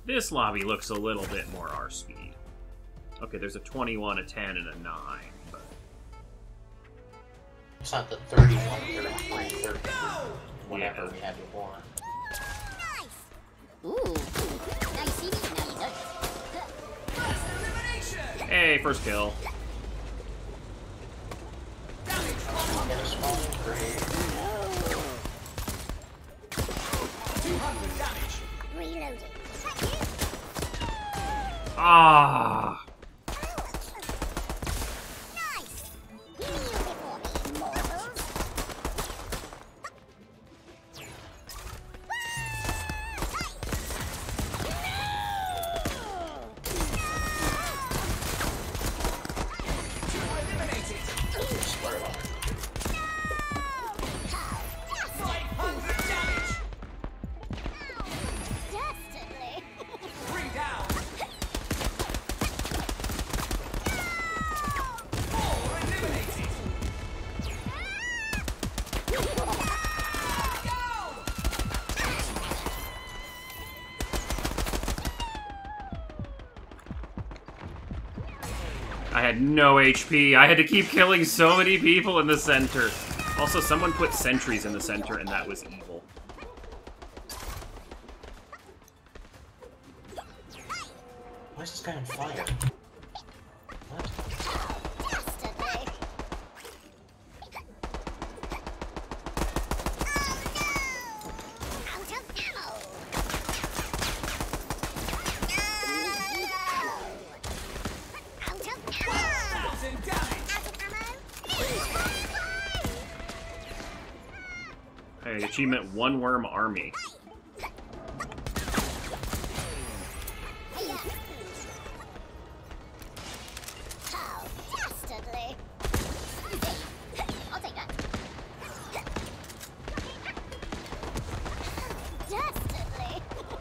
This lobby looks a little bit more our speed. Okay, there's a 21, a 10, and a 9, but... It's not the 31, 33, 30, whatever we had before. Nice! Ooh. Now you see me, now you don't. Hey, first kill. Get a small grade. 200 damage. Reloading. Ah! Nice! Heal before me, mortals. Square one. 500 damage! Dastardly. 3 down! 4 eliminated! I had no HP. I had to keep killing so many people in the center. Also, someone put sentries in the center, and that was evil. Why is this guy on fire? What? Dastardly. Out of ammo. Out of ammo. 1000 damage! Out of ammo. Hey, achievement One Worm Army. Hiya. How dastardly. I'll take that. Dastardly.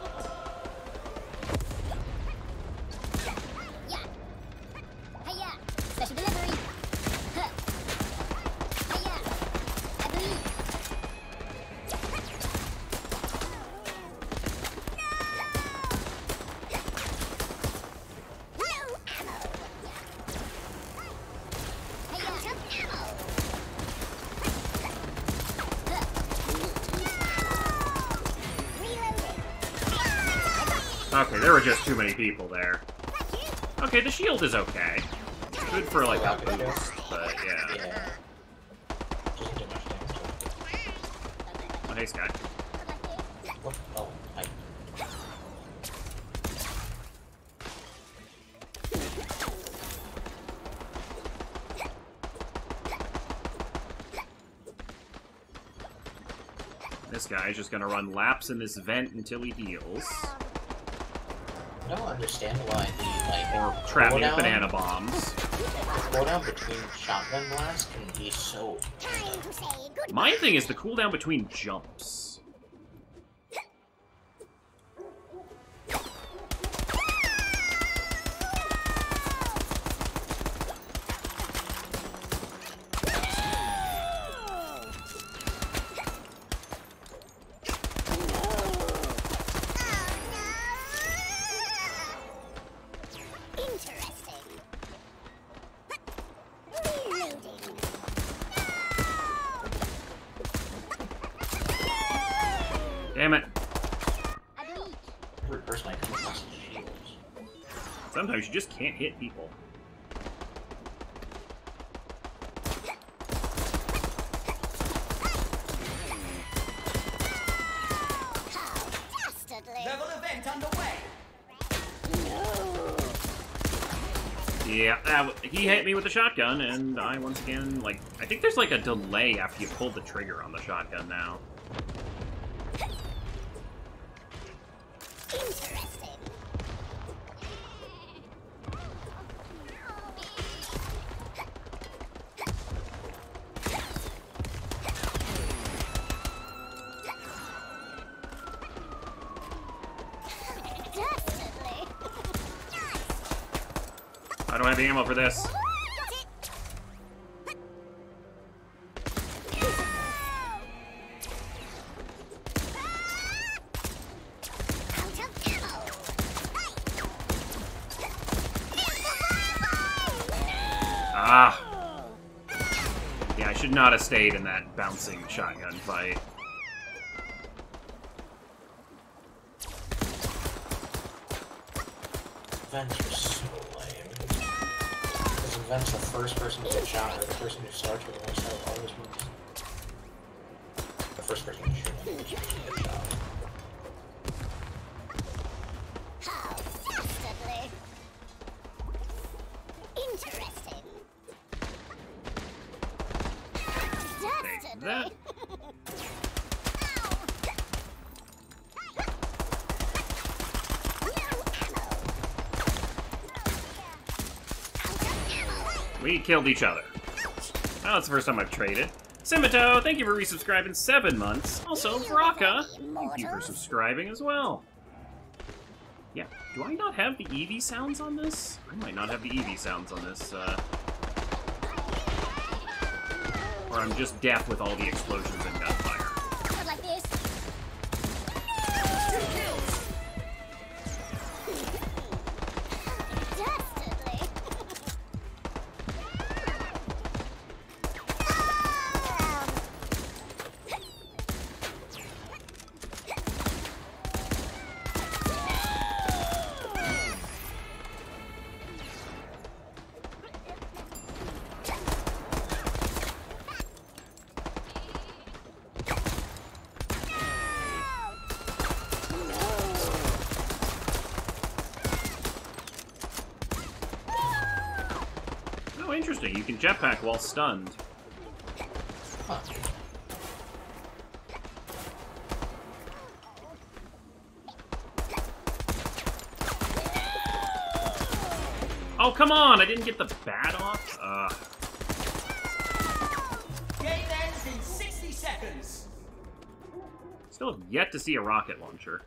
Yeah. Hiya. Special delivery. Huh. Hiya. I believe. No ammo. Hey, out of ammo. Reloading. Okay, there were just too many people there. Okay, the shield is okay. Good for, like, a boost, but yeah. Yeah. Doesn't do much damage. Oh, hey, Sky. What? Oh, I... This guy's just gonna run laps in this vent until he heals. I don't understand why the, like... Or trap me with cooldown- banana bombs. The cooldown between shotgun blasts can be so... Time to say goodbye. My thing is the cooldown between jumps. Interesting. Reloading. Damn it. I believe. Reverse my concussive shields. Sometimes you just can't hit people. How dastardly. Level event underway! Yeah, he hit me with the shotgun, and I once again, like, I think there's like a delay after you pull the trigger on the shotgun now. Interesting. Dastardly. I don't have ammo for this. Got it. Out of ammo. Ah. Yeah, I should not have stayed in that bouncing shotgun fight. Vents are so lame. Because Vent's the first person to get shot, or the person who starts with the most health always wins. The first person to shoot him gets shot. How dastardly. Interesting. Take that. We killed each other. Oh, that's the first time I've traded. Simito, thank you for resubscribing 7 months. Also, Vraka, thank you for subscribing as well. Yeah, do I not have the Eevee sounds on this? I might not have the Eevee sounds on this, or I'm just deaf with all the explosions and gunfire. Not like this. Dastardly. Oh, interesting. You can jetpack while stunned. Huh. Oh, come on! I didn't get the bat off? Game ends in 60 seconds. Still have yet to see a rocket launcher.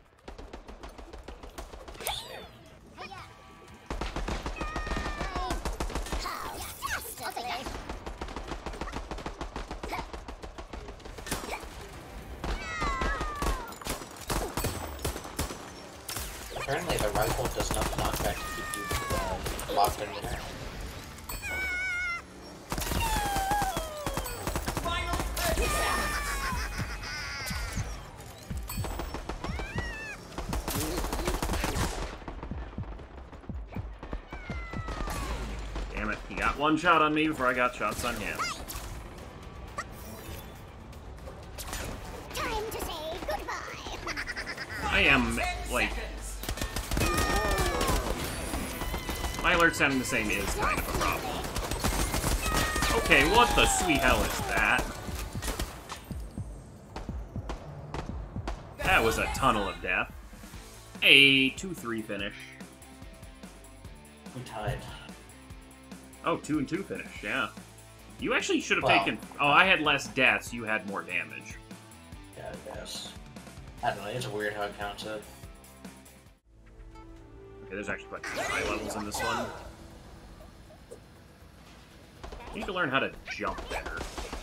Apparently the rifle does not knockback to keep you locked in the air. Final 30 seconds. Damn it, he got one shot on me before I got shots on him. Time to say goodbye. I am, like... My alert sounding the same is kind of a problem. Okay, what the sweet hell is that? That was a tunnel of death. A 2-3 finish. We tied. Oh, 2-2 finish, yeah. You actually should have Well- taken... Oh, I had less deaths, you had more damage. Yeah, I guess. I don't know, it's weird how it counts it. Okay, there's actually quite a few high levels in this one. You need to learn how to jump better.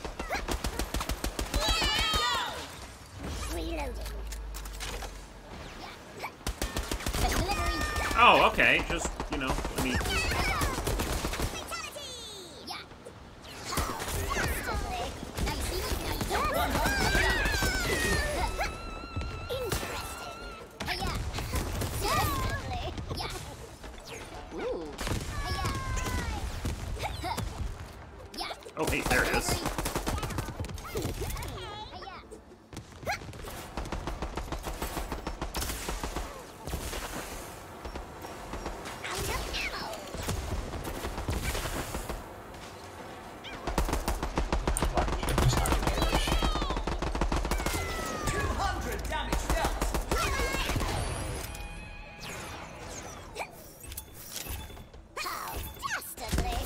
Reloading. Special delivery. Oh, okay, just, you know, let me... Oh, hey, there it is. What? It's not damage. 200 damage dealt. How dastardly!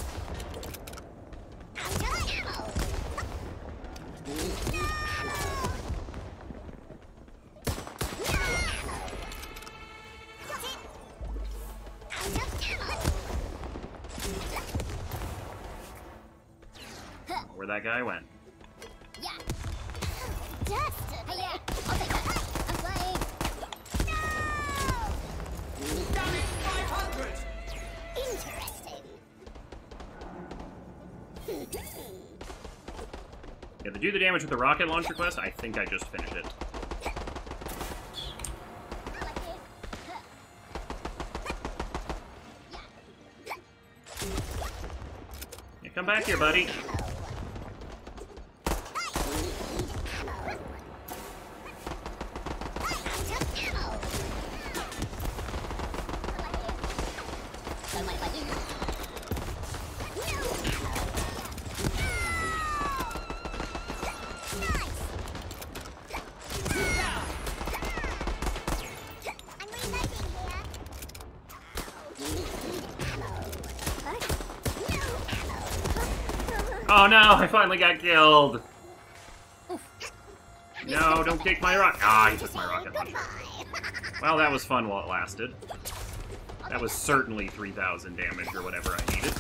Where that guy went. Yeah. Dastardly! Yeah. I'll take that. I'm flying. Damage 500. Interesting. Yeah, to do the damage with the rocket launcher quest, I think I just finished it. Yeah, come back here, buddy. Oh no, I finally got killed! No, don't kick my rock. Ah, he took my rocket launcher. Well, that was fun while it lasted. That was certainly 3,000 damage or whatever I needed.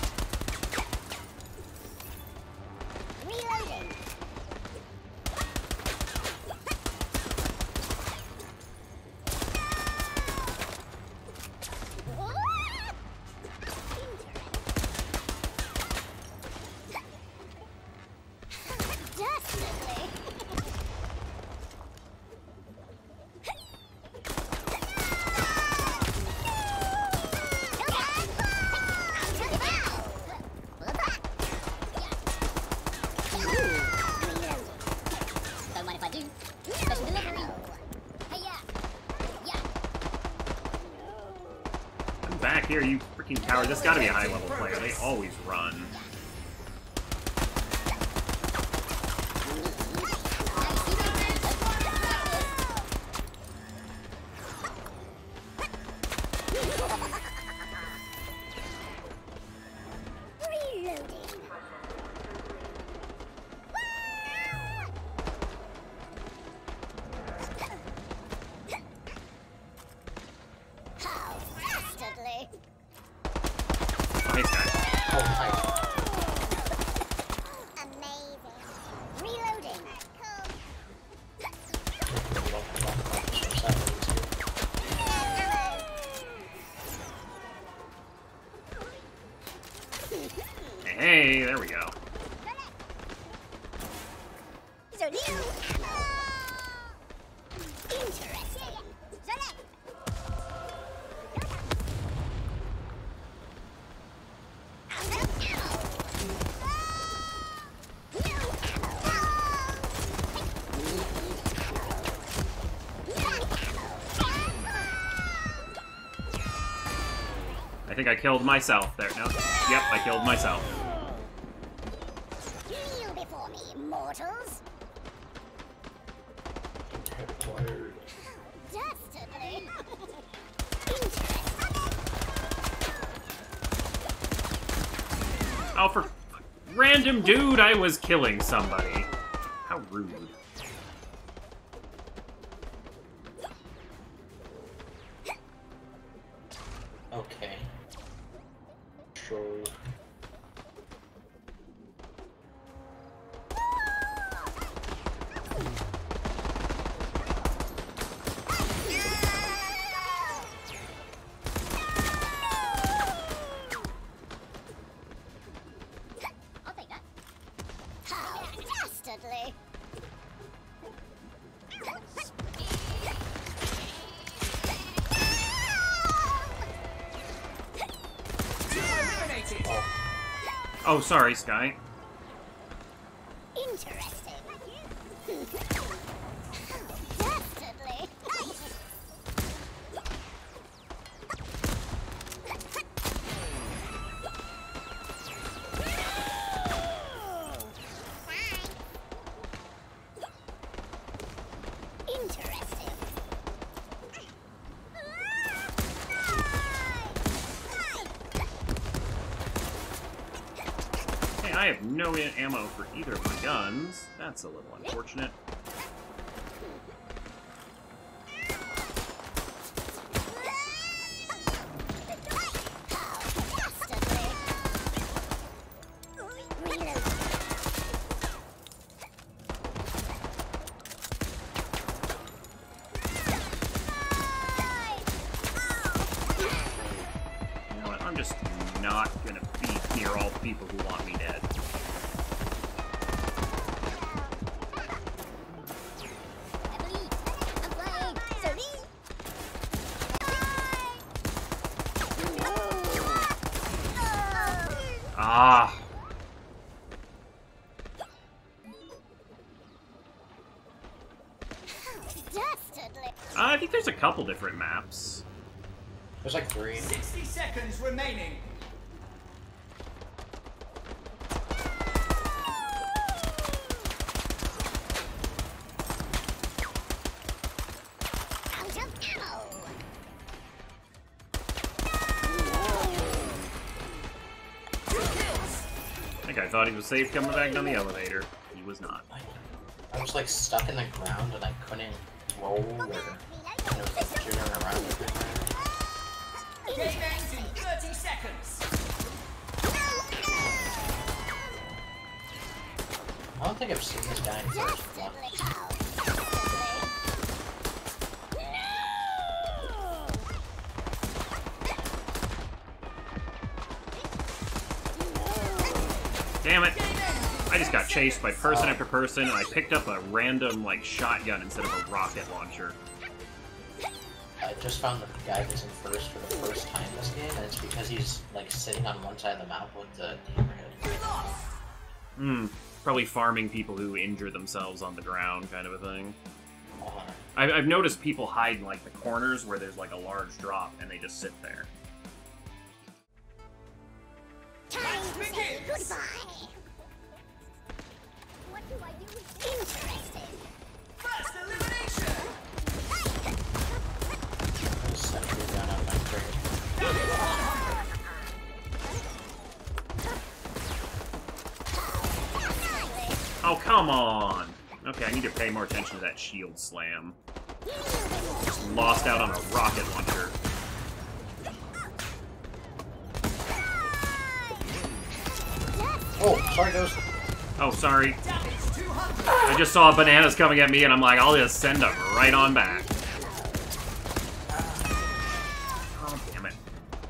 Back here, you freaking coward. This gotta be a high-level player. They always run. Nice guy. Oh, nice. Amazing. Reloading. Hey, there we go. So new. Interesting. I think I killed myself there. No? Yep, I killed myself. Kneel before me, mortals. Tired. Dastardly. Oh, for random dude, I was killing somebody. How rude. Okay. Sure. I'll take that. How dastardly. Oh, sorry, Sky. Interesting. Dastardly. Interesting. Hey, I have no ammo for either of my guns. That's a little unfortunate. You know what? I'm just not gonna be near all the people who want me dead. Ah. I think there's a couple different maps. There's like 3. 60 seconds remaining. I think I thought he was safe coming back down the elevator. He was not. I was like stuck in the ground and I couldn't roll or it was like shooting around everywhere. Game ends in 30 seconds. I don't think I've seen this guy in first once. Damn it! I just got chased by person after person, and I picked up a random, like, shotgun instead of a rocket launcher. I just found the guy who's in first for the first time this game, and it's because he's, like, sitting on one side of the map with the neighborhood. Probably farming people who injure themselves on the ground, kind of a thing. Uh-huh. I've noticed people hide in, like, the corners where there's, like, a large drop, and they just sit there. Time to say goodbye. What do I do? Interesting. First elimination. I just sent you down on my crate. Oh, come on! Okay, I need to pay more attention to that shield slam. Just lost out on a rocket launcher. Oh, sorry, Ghost. Oh, sorry. I just saw bananas coming at me, and I'm like, I'll just send them right on back. Oh, damn it.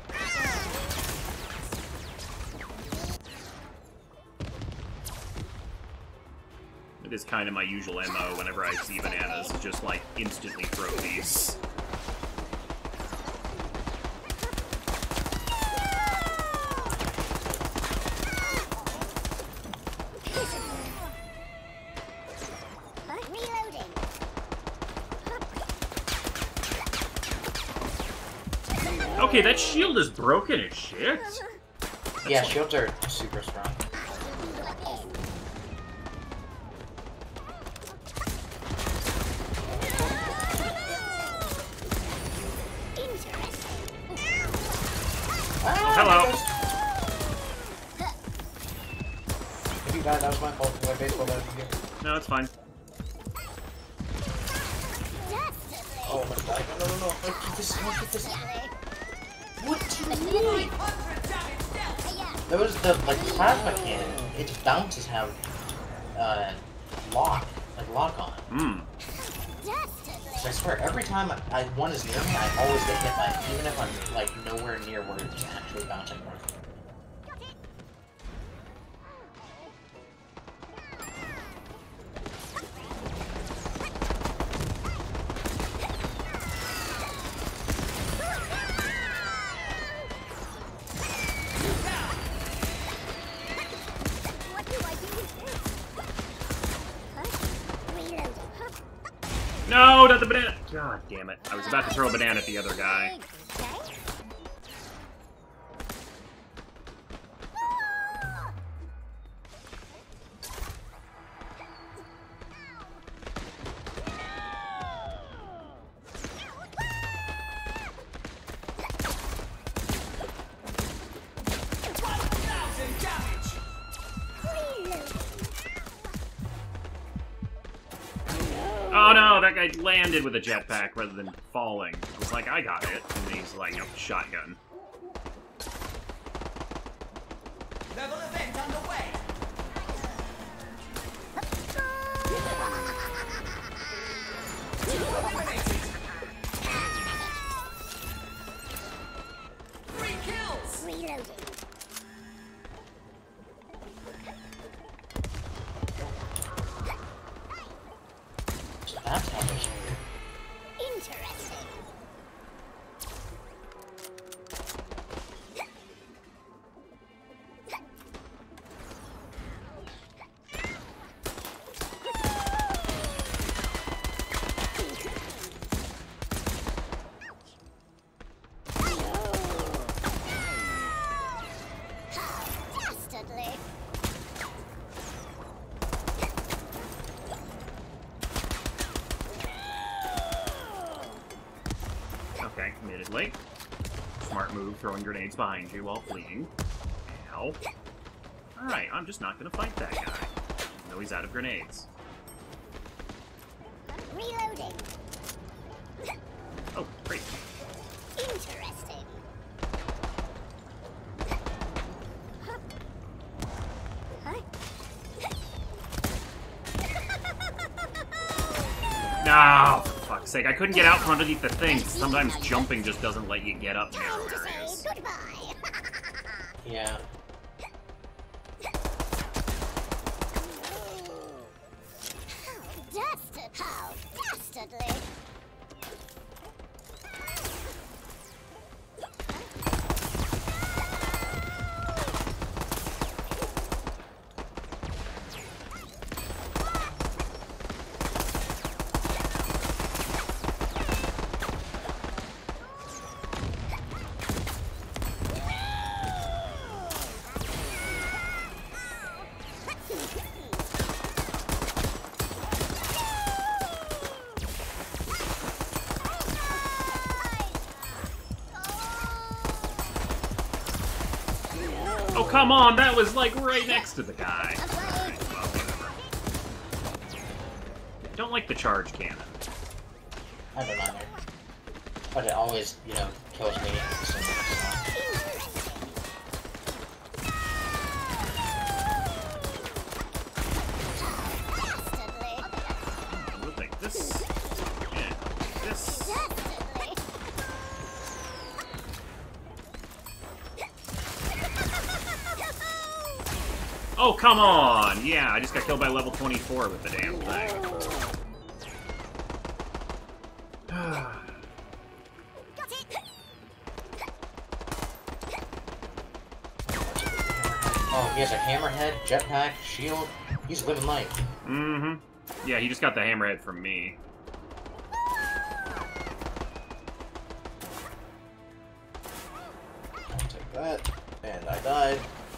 It is kind of my usual MO whenever I see bananas, just like instantly throw these. Okay, that shield is broken as shit. Yeah, shields are super strong. Hello. If you died, that was my fault. My baseball died from you. No, it's fine. Oh my god. No. Keep this. Keep this. What do you mean? There was the, like, plasma cannon. Its bounces have, lock on. So I swear, every time one is near me, I always get hit by it, even if I'm, like, nowhere near where it's actually bouncing from. No, not the banana! God damn it. I was about to throw a banana at the other guy. Oh no, that guy landed with a jetpack rather than falling. I was like, I got it. And then he's like, nope, shotgun. Level event underway. Eliminated. 3 kills. Reloading. That's how much. Interesting. smart move, throwing grenades behind you while fleeing. Ow. Alright, I'm just not gonna fight that guy. Even though he's out of grenades. Reloading. Oh, great. Interesting. No, for fuck's sake. I couldn't get out from underneath the thing. Sometimes jumping just doesn't let you get up narrow Time to areas. say goodbye. Yeah. How dastardly. Oh, come on! That was, like, right next to the guy. Alright, well, whatever. Don't like the charge cannon. I don't either. But it always, you know, kills me. So We'll take this. And this. Oh, come on! Yeah, I just got killed by level 24 with the damn thing. Oh, he has a hammerhead, jetpack, shield. He's living life. Mm-hmm. Yeah, he just got the hammerhead from me. I'll take that. And I died.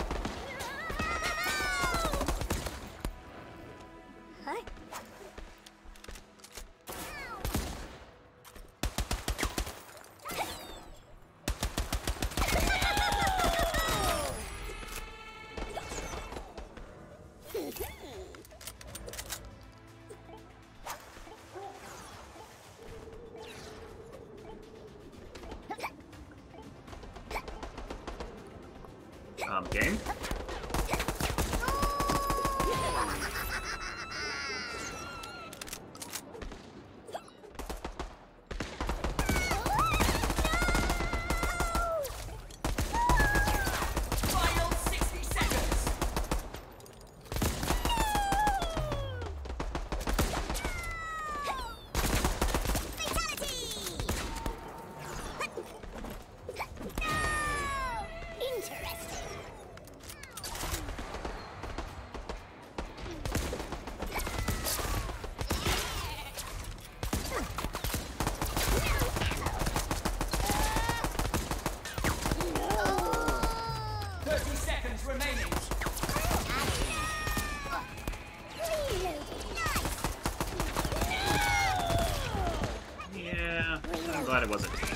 Game? Final 60 seconds. Interesting. Remaining. Yeah, I'm glad it wasn't me.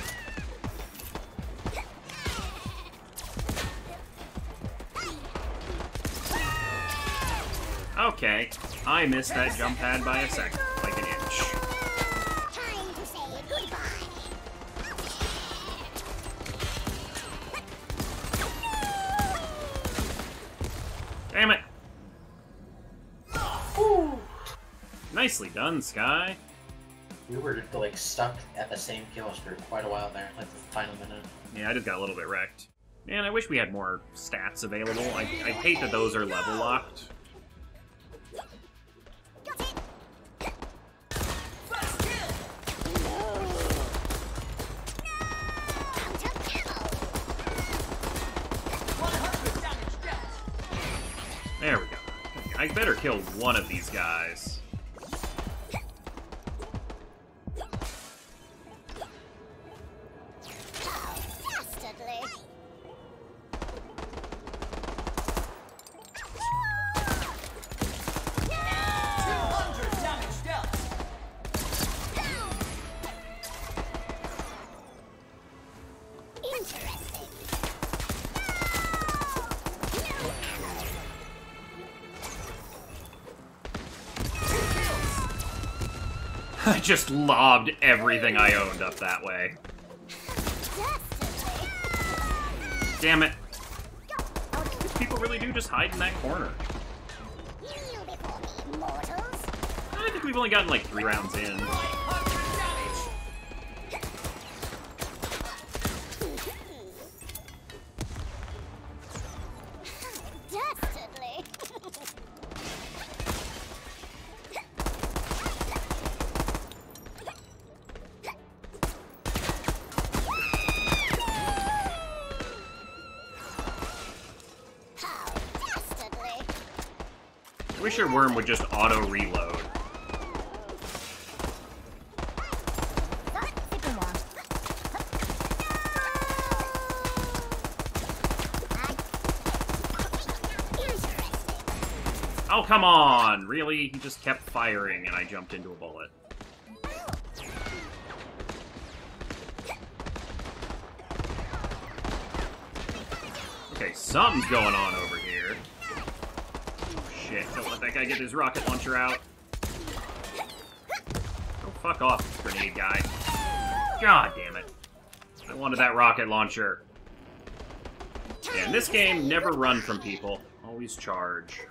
Okay, I missed that jump pad by a second, like an inch. Time to say goodbye. Damn it! Nicely done, Sky. We were, like, stuck at the same kills for quite a while there, like the final minute. Yeah, I just got a little bit wrecked. Man, I wish we had more stats available. I hate that those are level locked. There we go. I better kill one of these guys. Interesting. I just lobbed everything I owned up that way. Damn it. These people really do just hide in that corner. I think we've only gotten like 3 rounds in. I wish your worm would just auto-reload. Oh, come on! Really? He just kept firing and I jumped into a bullet. Okay, something's going on over here. Shit, don't let that guy get his rocket launcher out. Oh, fuck off, grenade guy. God damn it. I wanted that rocket launcher. Yeah, in this game, never run from people. Always charge.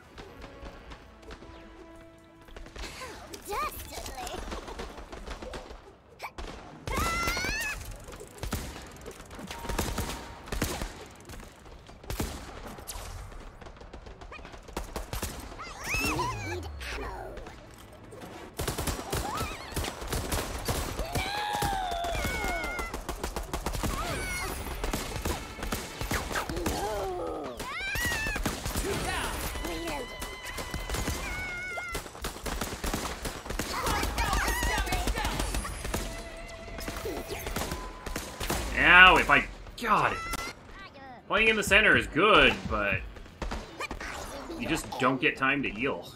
Ow, if I got it. Playing in the center is good, but you just don't get time to heal.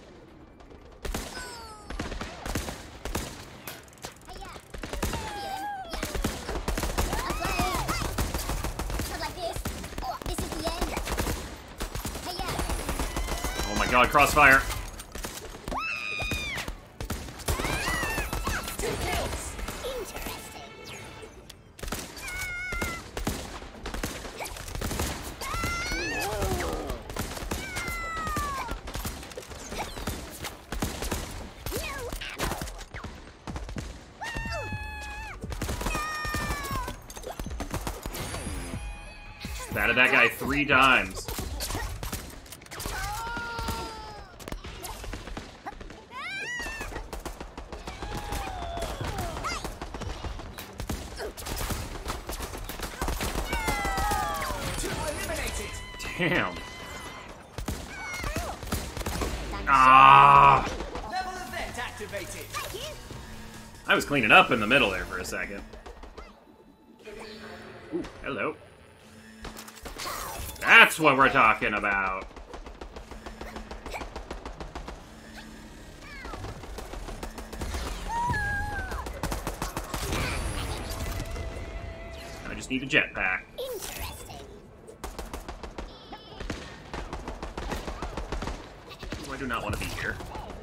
Oh my god, crossfire. Batted that guy 3 times. Damn. Ah! Level event activated. I was cleaning up in the middle there for a second. Ooh, hello. That's what we're talking about. I just need a jetpack. Oh, I do not want to be here.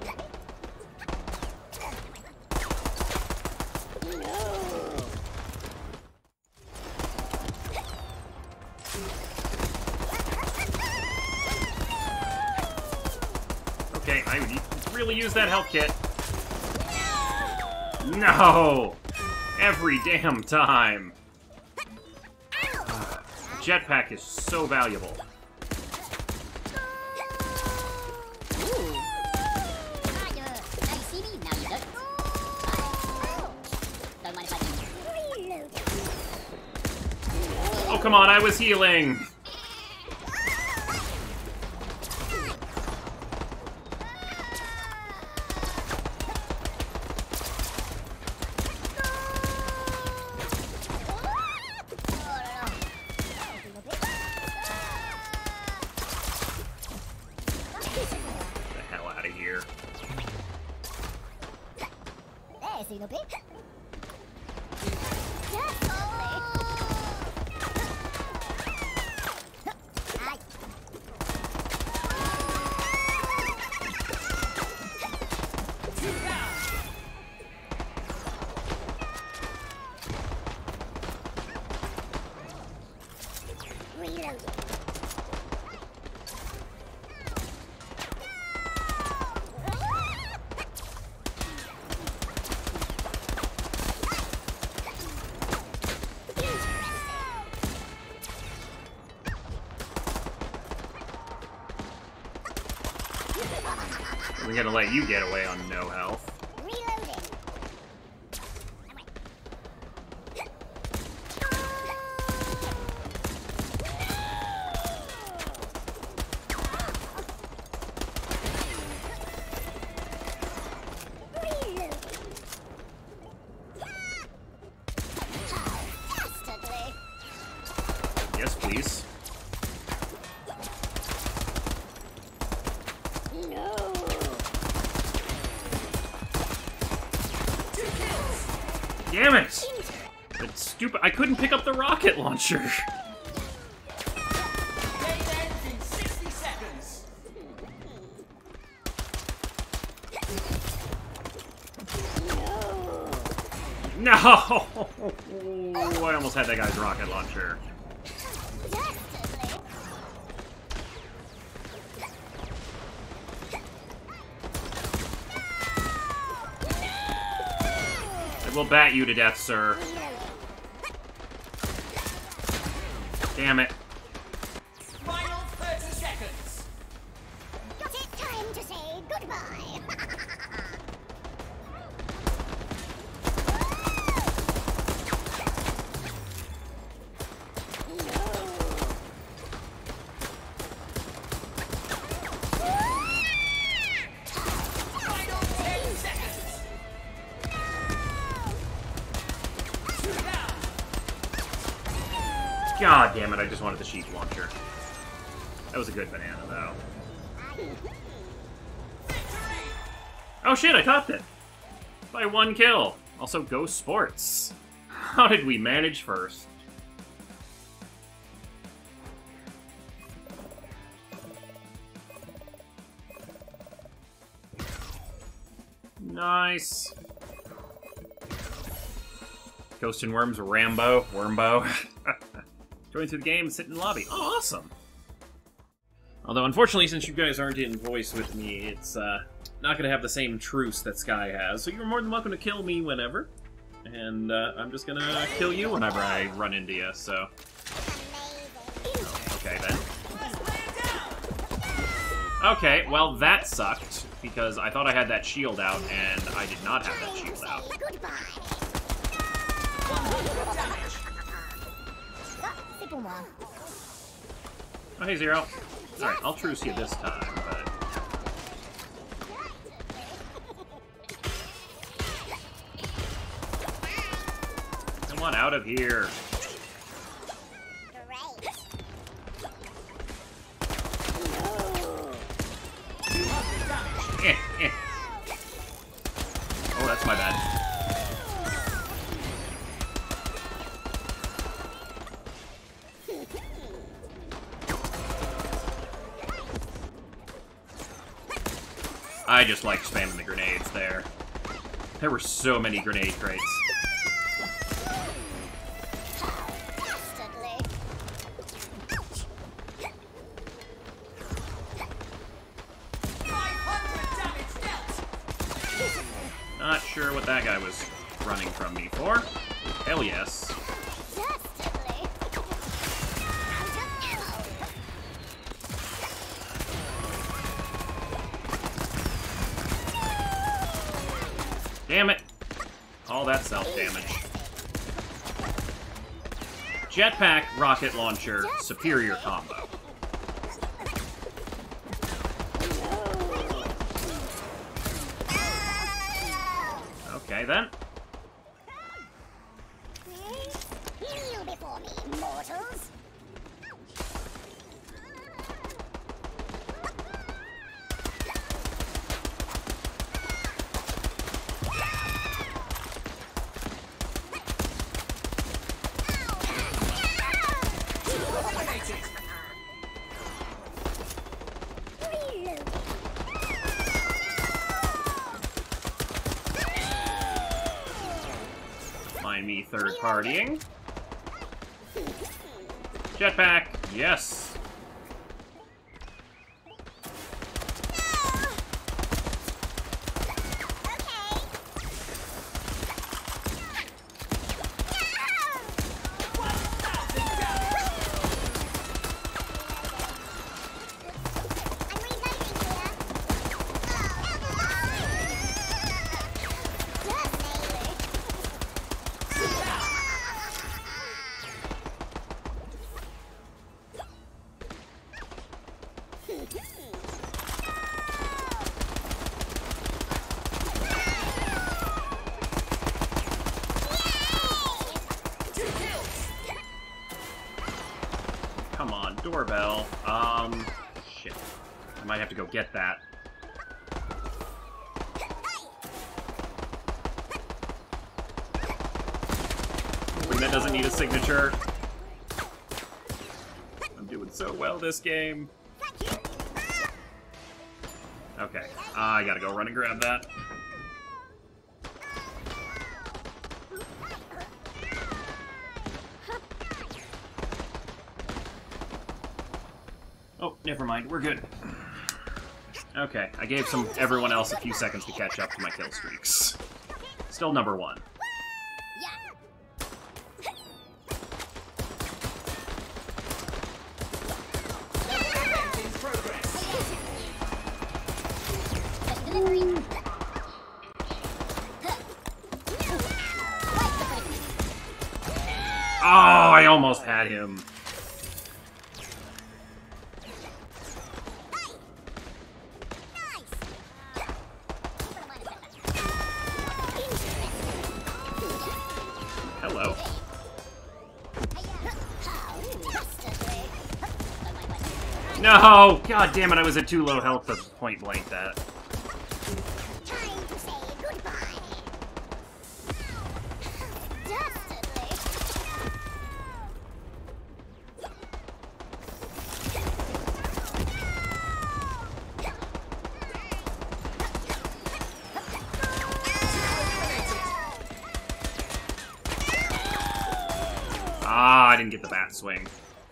Okay, I really use that health kit. No! Every damn time. Jetpack is so valuable. Oh, come on, I was healing. We're gonna let you get away on no health. Yes, please. Damn it! That's stupid. I couldn't pick up the rocket launcher. Game ends in 60 seconds. No! I almost had that guy's rocket launcher. We'll bat you to death, sir. Damn it. Final 30 seconds. Got it time to say goodbye. Final 10 seconds. 2 down. God damn it, I just wanted the sheep launcher. That was a good banana, though. Oh shit, I topped it! By 1 kill. Also, go sports. How did we manage first? Nice. Ghost and Worms, Wormbo. Join through the game, sit in the lobby. Oh, awesome. Although, unfortunately, since you guys aren't in voice with me, it's not going to have the same truce that Sky has. So you're more than welcome to kill me whenever. And I'm just going to kill you whenever I run into you, so... Okay, then. Okay, well, that sucked, because I thought I had that shield out, and I did not have that shield out. Oh, hey, Zero. Alright, I'll truce you this time, but... I want out of here. Oh, that's my bad. I just like spamming the grenades there. There were so many grenade crates. Not sure what that guy was running from me for. Hell yes. Damn it! All that self-damage. Jetpack, rocket launcher, superior combo. Okay, then. Kneel before me, mortals. Mind me third partying. Jetpack, Yes. Come on, doorbell. Shit. I might have to go get that. That doesn't need a signature. I'm doing so well this game. Okay, I gotta go run and grab that. Oh, never mind, we're good. Okay, I gave everyone else a few seconds to catch up to my kill streaks. Still number 1. Oh, I almost had him. Hello. No! God damn it, I was at too low health to point blank that. Ah, I didn't get the bat swing.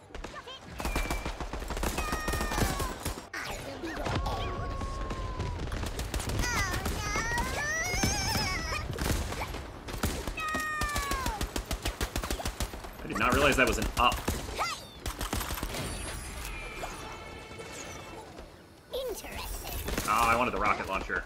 I did not realize that was an up. Ah, I wanted the rocket launcher.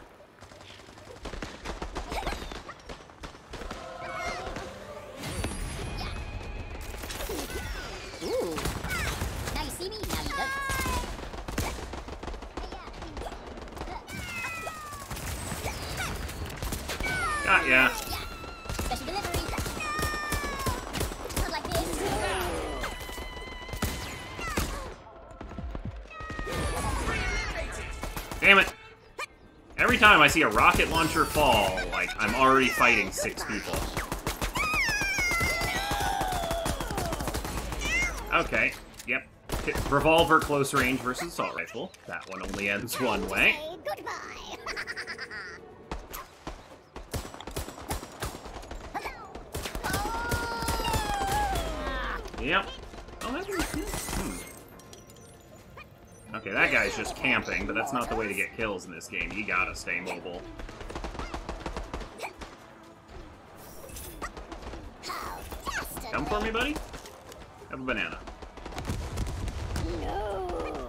Got ya. Special delivery. Not like this. Damn it. Every time I see a rocket launcher fall, like, I'm already fighting 6 people. Okay, yep. Revolver close range versus assault rifle. That one only ends one way. Goodbye. Yep. Oh, that was Okay, that guy's just camping, but that's not the way to get kills in this game. You gotta stay mobile. Come for me, buddy? Have a banana. No.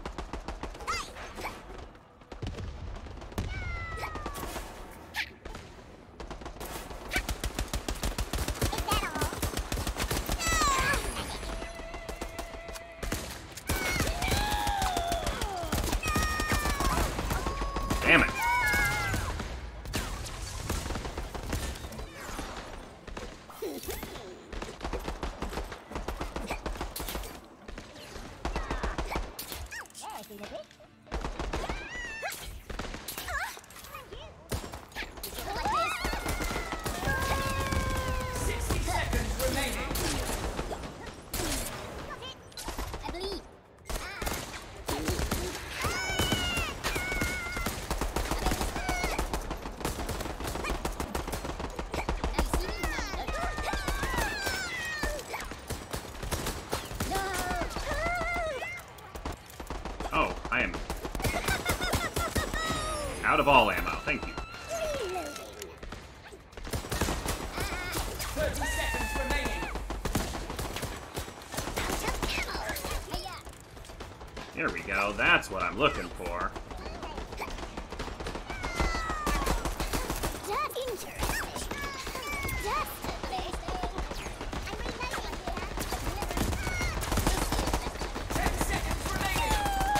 Damn it. Out of all ammo. Thank you. 30 seconds remaining. There we go. That's what I'm looking for. That's interesting. That's amazing. 10 seconds remaining.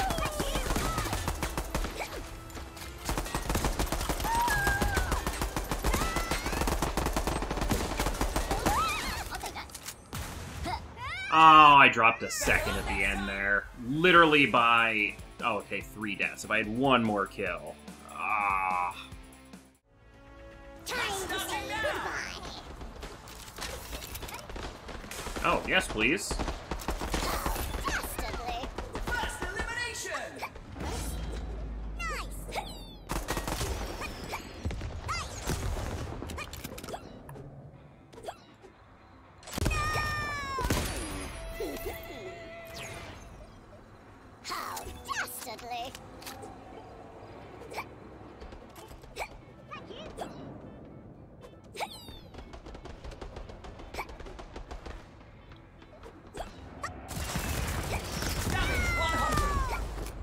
I'll take that. Oh, I dropped a second at the end there. Literally by... Oh, okay, 3 deaths. If I had one more kill. Ah. Time to say goodbye. Oh, yes, please. Dastardly. First elimination. Nice. How dastardly. Damage 100.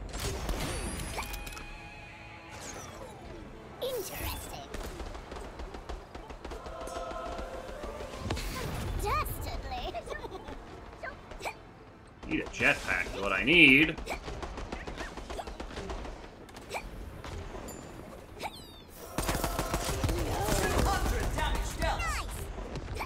Interesting. Dastardly. Need a jetpack is what I need. 200 damage dealt. Nice.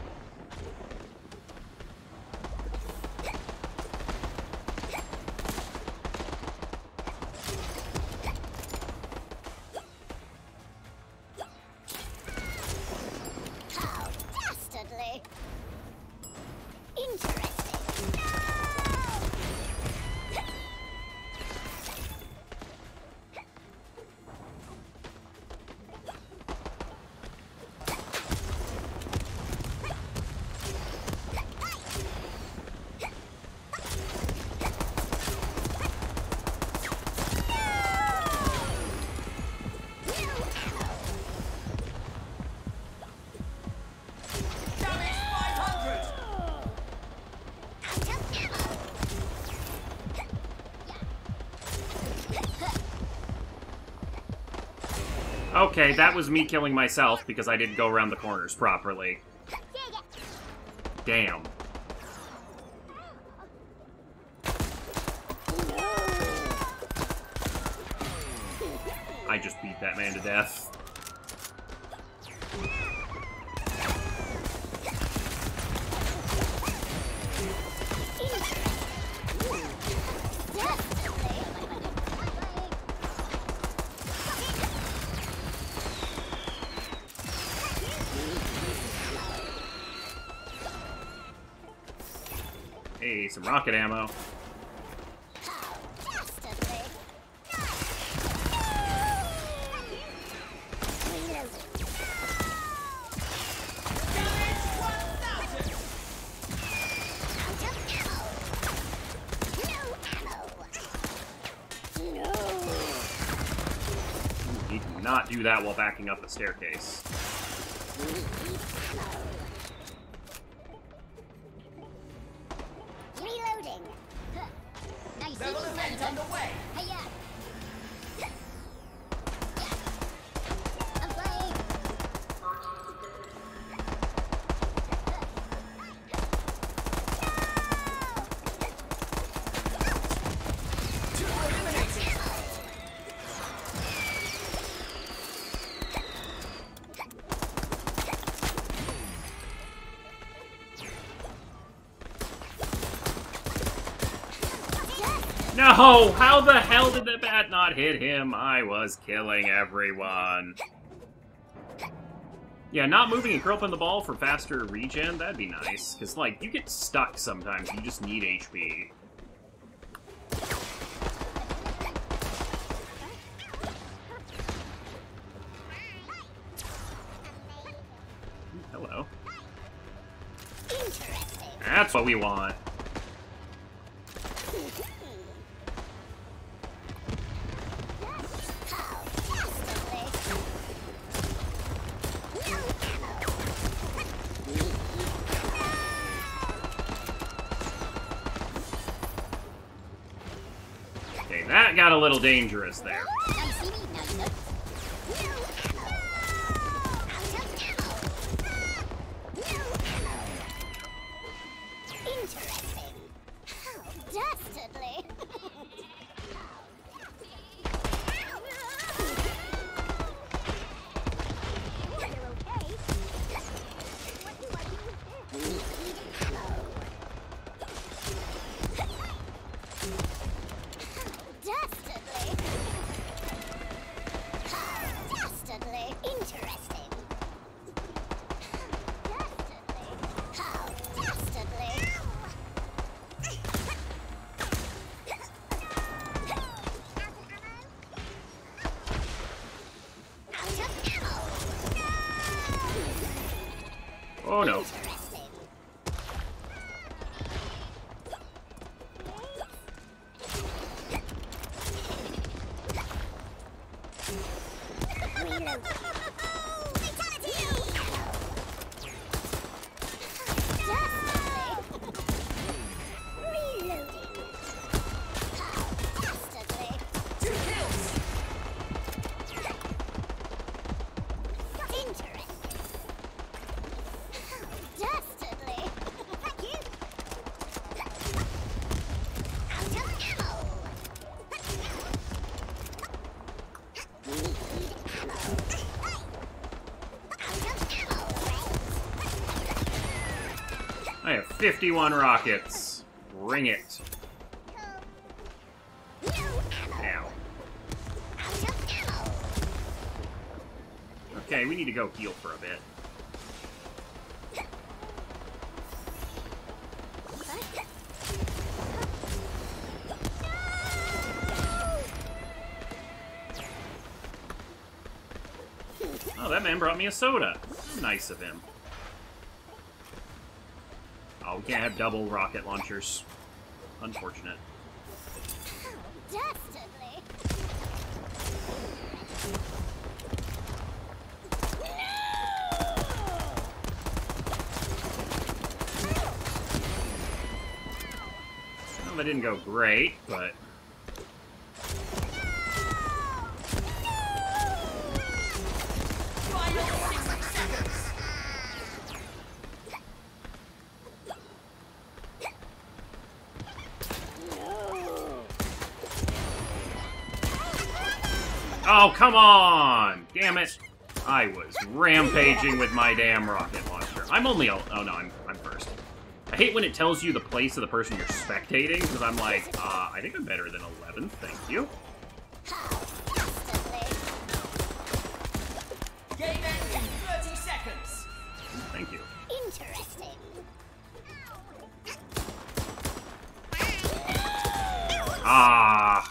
How dastardly. Interesting. Damage 500. Out of ammo. Okay, that was me killing myself because I didn't go around the corners properly. Damn. I just beat that man to death. Hey, some rocket ammo. Damage 1000. You do not do that while backing up the staircase. Reloading. Nice Level event underway. Hiya. I'm playing. Two eliminated. No! How the hell did the bat not hit him? I was killing everyone. Yeah, not moving and curl up in the ball for faster regen, that'd be nice. Because, like, you get stuck sometimes, you just need HP. Hello. Interesting. That's what we want. How Okay, that got a little dangerous there. Oh no. I have 51 rockets. Bring it. Ow. Okay, we need to go heal for a bit. Oh, that man brought me a soda. Nice of him. Oh, we can't have double rocket launchers. Unfortunate. Well, that didn't go great, but... Oh, come on! Damn it! I was rampaging with my damn rocket launcher. I'm only... Oh, no, I'm first. I hate when it tells you the place of the person you're spectating, because I'm like, I think I'm better than 11th, thank you. Game ends in 30 seconds. Thank you. Interesting. Ah!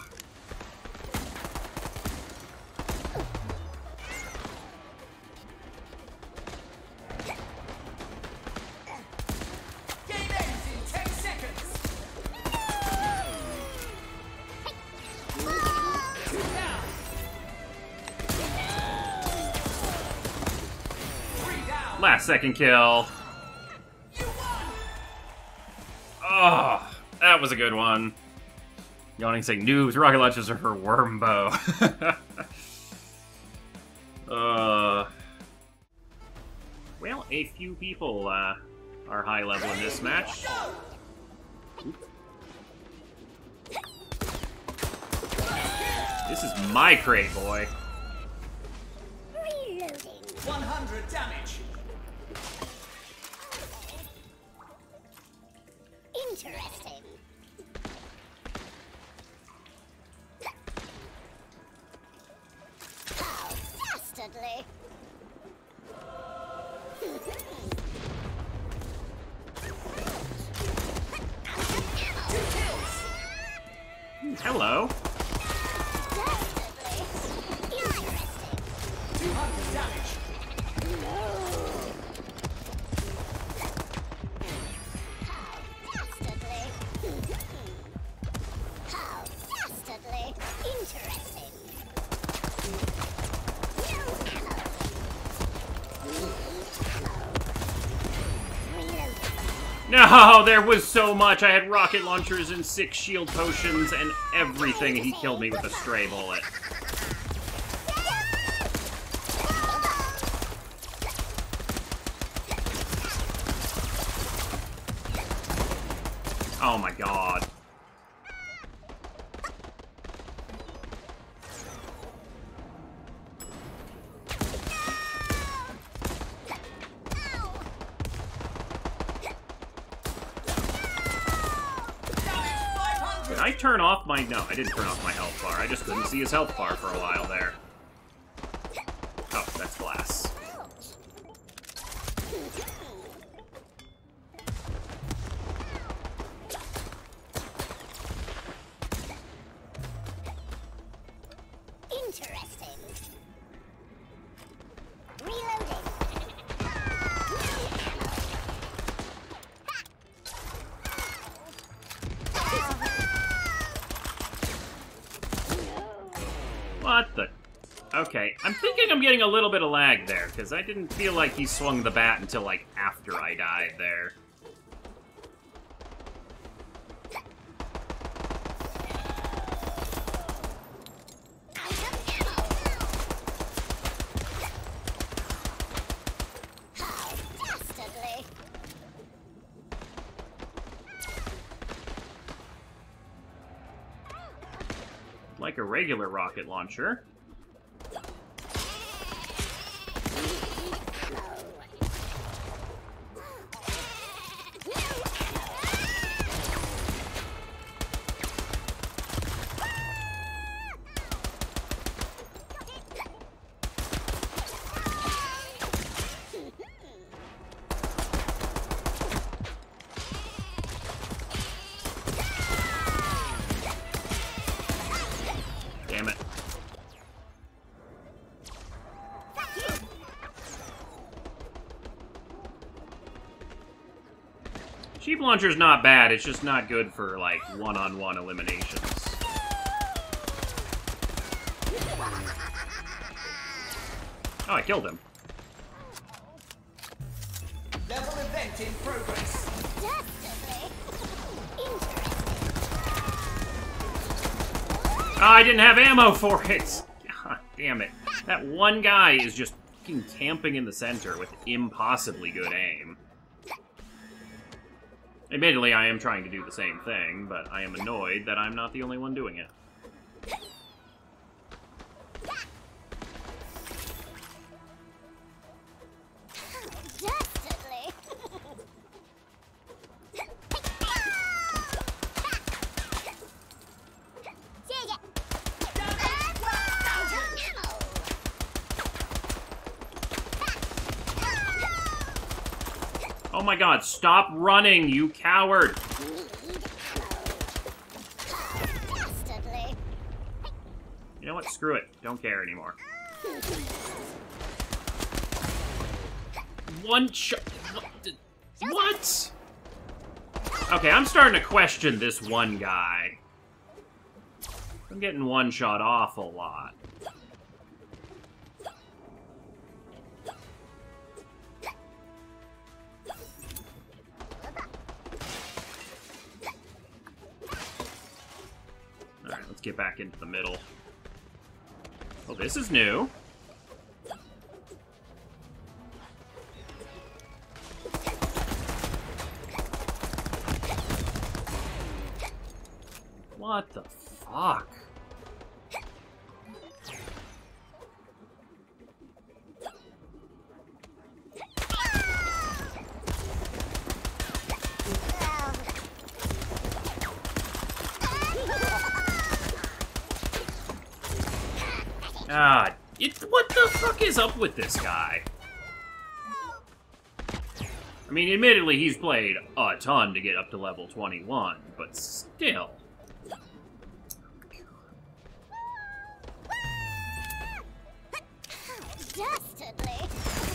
Last second kill. Oh, that was a good one. Yawning saying, noobs, rocket launchers are for Wormbo. Well, a few people are high level in this match. This is my crate, boy. 100 damage. Interesting. How dastardly. Hello. Dastardly. Interesting. 200 damage. No, there was so much. I had rocket launchers and 6 shield potions and everything. He killed me with a stray bullet. Oh my god. Did I turn off my... No, I didn't turn off my health bar. I just couldn't see his health bar for a while there. Oh, that's glass. Interesting. Reloading. What the... Okay, I'm thinking I'm getting a little bit of lag there, because I didn't feel like he swung the bat until, like, after I died there. Like a regular rocket launcher. Damn it. Sheep launcher's not bad, it's just not good for, like, one-on-one eliminations. Oh, I killed him. Level event in progress. Oh, I didn't have ammo for it! God damn it. That one guy is just fucking camping in the center with impossibly good aim. Admittedly, I am trying to do the same thing, but I am annoyed that I'm not the only one doing it. Oh my god, stop running, you coward! You know what? Screw it. Don't care anymore. One shot. What? Okay, I'm starting to question this one guy. I'm getting one shot awful lot. Alright, let's get back into the middle. Oh, this is new. What the fuck? Ah, what the fuck is up with this guy? I mean, admittedly, he's played a ton to get up to level 21, but still. Dastardly.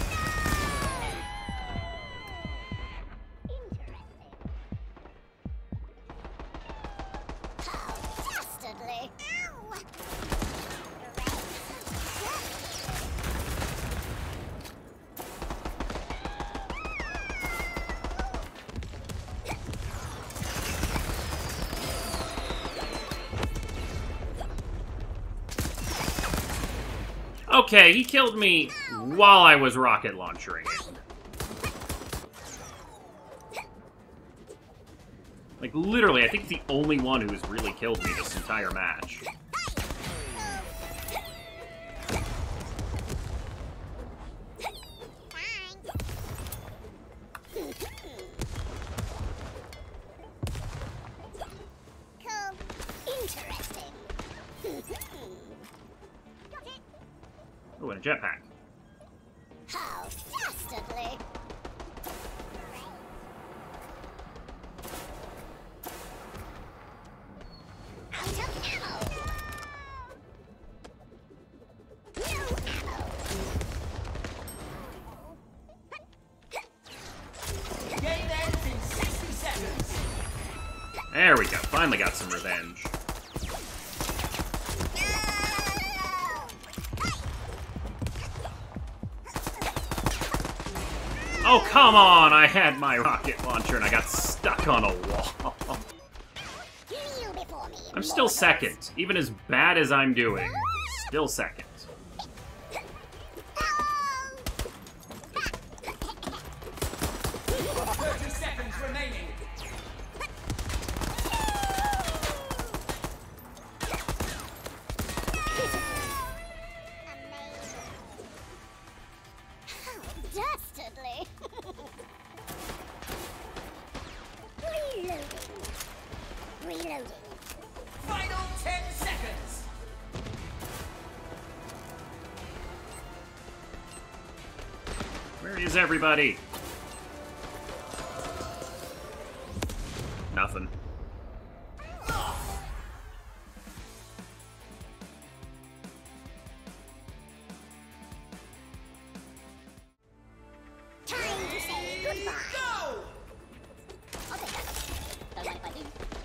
Dastardly. Okay, he killed me while I was rocket launchering it. Like, literally, I think the only one who's really killed me this entire match. Oh, and a jetpack. How dastardly! Out of ammo! No ammo! Game ends in 60 seconds. There we go. Finally got some revenge. Oh, come on! I had my rocket launcher and I got stuck on a wall. Kneel before me, I'm still second. Even as bad as I'm doing, still second. 30 seconds remaining. Dastardly! Reloading. Reloading. Final 10 seconds. Where is everybody? Nothing. Time to say goodbye. Go! I'll take that. Don't mind if I do.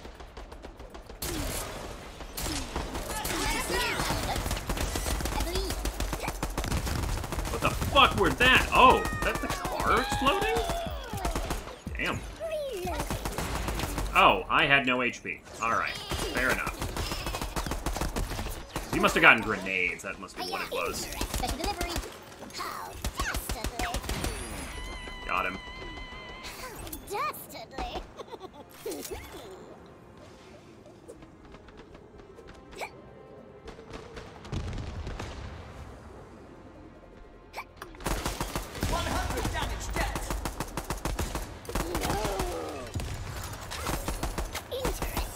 I believe. What the fuck were that? Oh, is that the car exploding? Damn. Reloading. Oh, I had no HP. Alright, fair enough. He must have gotten grenades, that must be what it was. Special delivery. How dastardly. Got him. How dastardly. Damage dealt. Interesting.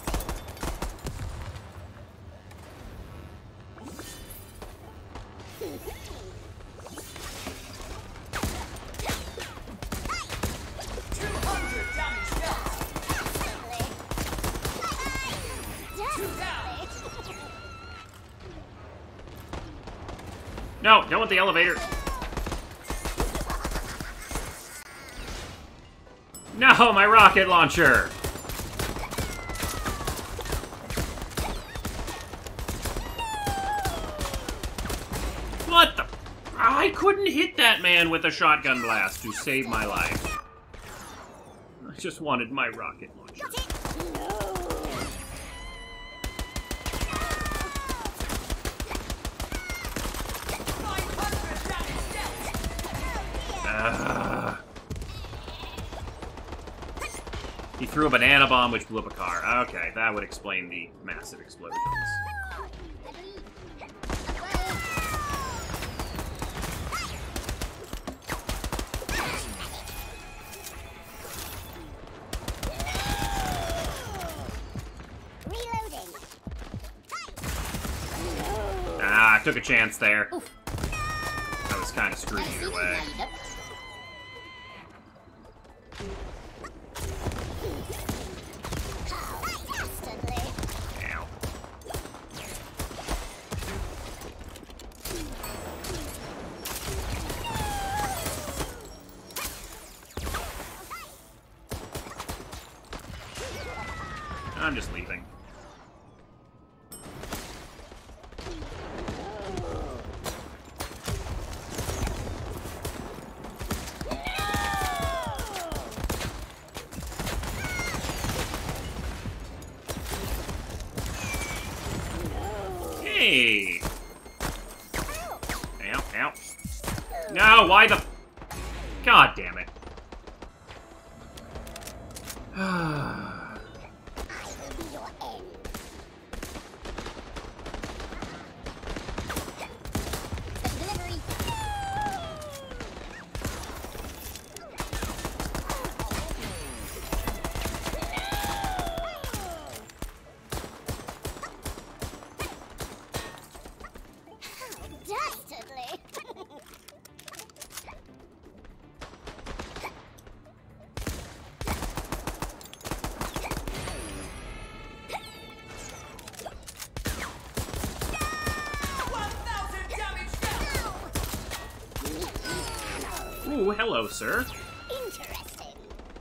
Damage dealt. No, don't want the elevator. No, my rocket launcher! What the? I couldn't hit that man with a shotgun blast to save my life. I just wanted my rocket launcher. He threw a banana bomb which blew up a car. Okay, that would explain the massive explosions. Reloading. Ah, I took a chance there. I was kind of screwed either way. Ow. I'm just leaving. Hey! No, why the... God damn it. I will be your end. Special delivery. How dastardly. Ooh, hello, sir. Interesting.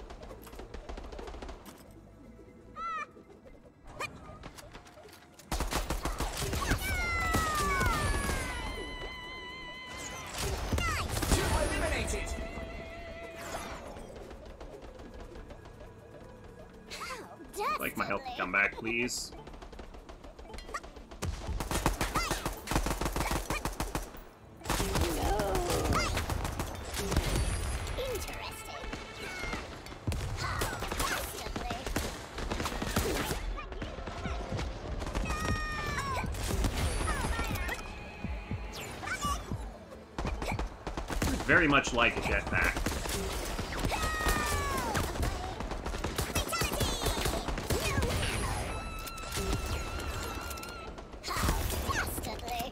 Eliminated. How Like my health to come back, please. Interesting. How dastardly. Very much like a jetpack. Dastardly.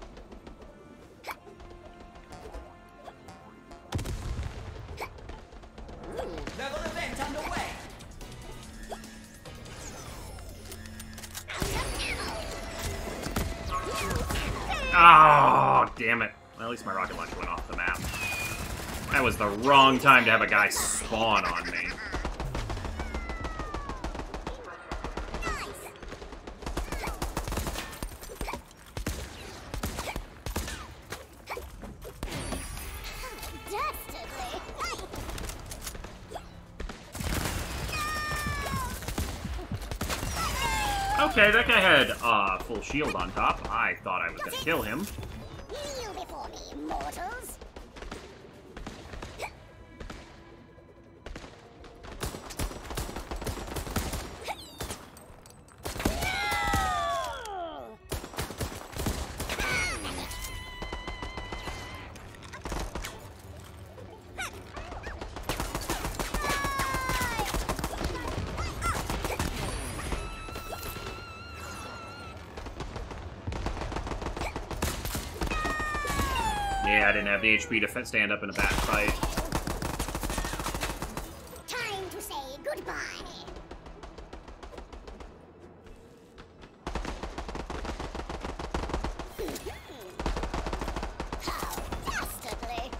Level event underway. Oh, damn it. Well, at least my rocket launcher went off the map. That was the wrong time to have a guy spawn on me. Dastardly. Okay, that guy had full shield on top. I thought I was gonna kill him. Kneel before me, mortals. Yeah, I didn't have the HP to stand up in a bat fight. Time to say goodbye. How dastardly.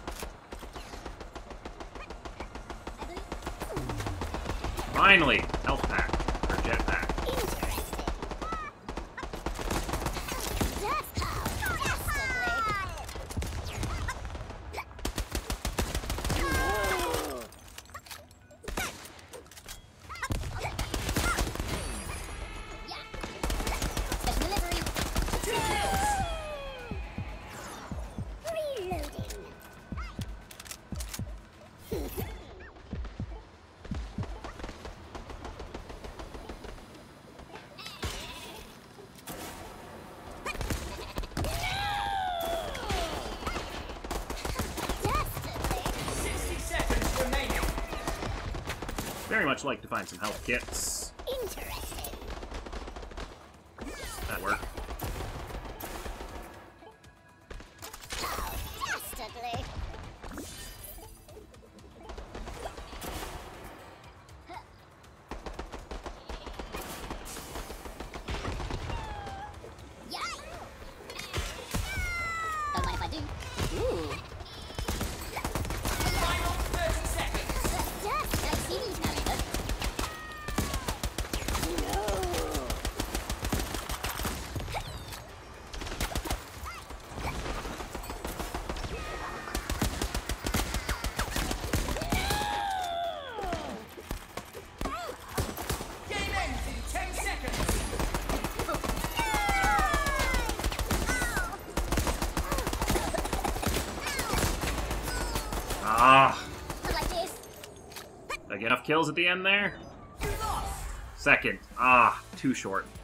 Finally, health pack, or jetpack. Interesting. That's how dastardly. Special delivery. Reloading. Dastardly. 60 seconds remaining. Very much like to find some health kits. Interesting. That worked. How dastardly. Yeah. Don't mind if I do. Ooh. Final 30 seconds. I see these now, Ethan. No. Ah. Like this. Did I get enough kills at the end there? Second. Ah, too short.